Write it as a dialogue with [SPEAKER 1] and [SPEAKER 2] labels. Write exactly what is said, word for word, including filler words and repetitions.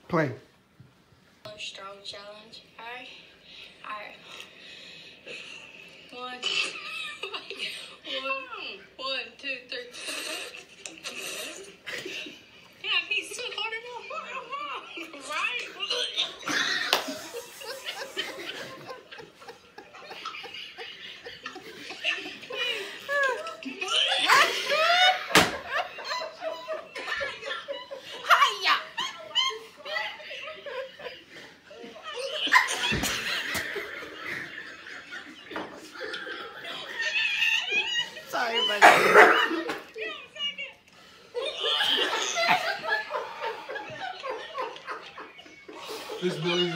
[SPEAKER 1] Play.
[SPEAKER 2] Strong challenge. Alright. Alright. One. One. One, two, three. Yeah, he's so hard enough. Right?
[SPEAKER 1] Sorry, buddy.
[SPEAKER 3] This million